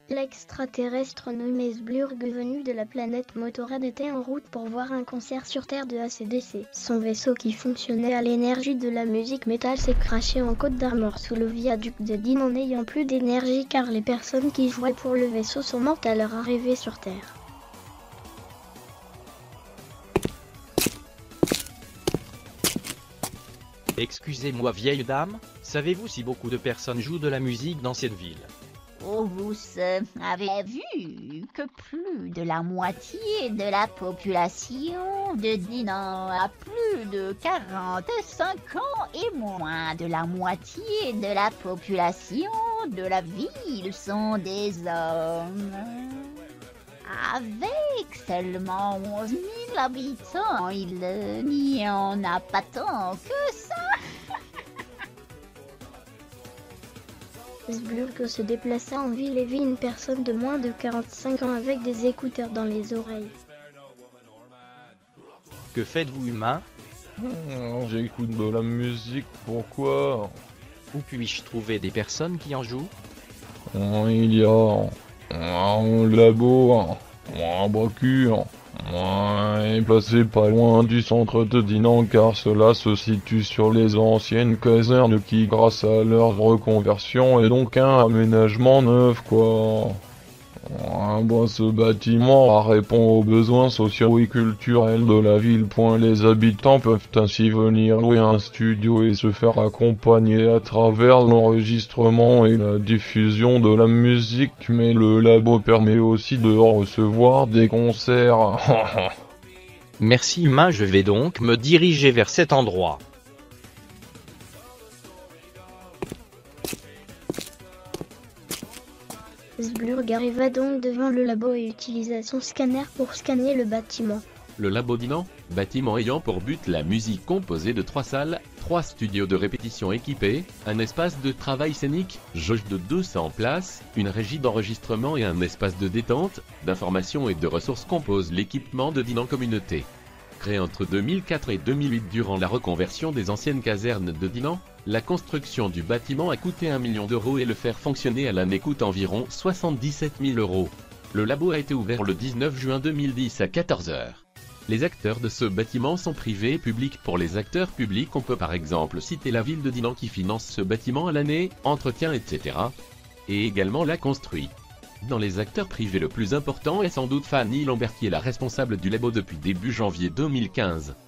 L'extraterrestre nommé Sblurg venu de la planète Motorhead était en route pour voir un concert sur Terre de AC/DC. Son vaisseau qui fonctionnait à l'énergie de la musique métal s'est crashé en Côte d'Armor sous le viaduc de Dean, n'ayant plus d'énergie car les personnes qui jouaient pour le vaisseau sont mortes à leur arrivée sur Terre. Excusez-moi vieille dame, savez-vous si beaucoup de personnes jouent de la musique dans cette ville? Oh, vous avez vu que plus de la moitié de la population de Dinan a plus de 45 ans et moins de la moitié de la population de la ville sont des hommes. Avec seulement 11 000 habitants, il n'y en a pas tant que ça. Sblurg se déplaça en ville et vit une personne de moins de 45 ans avec des écouteurs dans les oreilles. Que faites-vous humain? J'écoute de la musique, pourquoi? Où puis-je trouver des personnes qui en jouent? Il y a un labo, un Baku, est placé pas loin du centre de Dinan car cela se situe sur les anciennes casernes qui, grâce à leur reconversion, est donc un aménagement neuf quoi. Ce bâtiment répond aux besoins sociaux et culturels de la ville. Les habitants peuvent ainsi venir louer un studio et se faire accompagner à travers l'enregistrement et la diffusion de la musique, mais le labo permet aussi de recevoir des concerts. Merci humain, je vais donc me diriger vers cet endroit. Sblurg arriva donc devant le labo et utilisa son scanner pour scanner le bâtiment. Le labo Dinan, bâtiment ayant pour but la musique composé de 3 salles, 3 studios de répétition équipés, un espace de travail scénique, jauge de 200 places, une régie d'enregistrement et un espace de détente, d'information et de ressources composent l'équipement de Dinan Communauté. Créé entre 2004 et 2008 durant la reconversion des anciennes casernes de Dinan, la construction du bâtiment a coûté 1 million d'euros et le faire fonctionner à l'année coûte environ 77 000 euros. Le labo a été ouvert le 19 juin 2010 à 14 h. Les acteurs de ce bâtiment sont privés et publics. Pour les acteurs publics, on peut par exemple citer la ville de Dinan qui finance ce bâtiment à l'année, entretien etc. et également l'a construit. Dans les acteurs privés, le plus important est sans doute Fanny Lambert qui est la responsable du labo depuis début janvier 2015.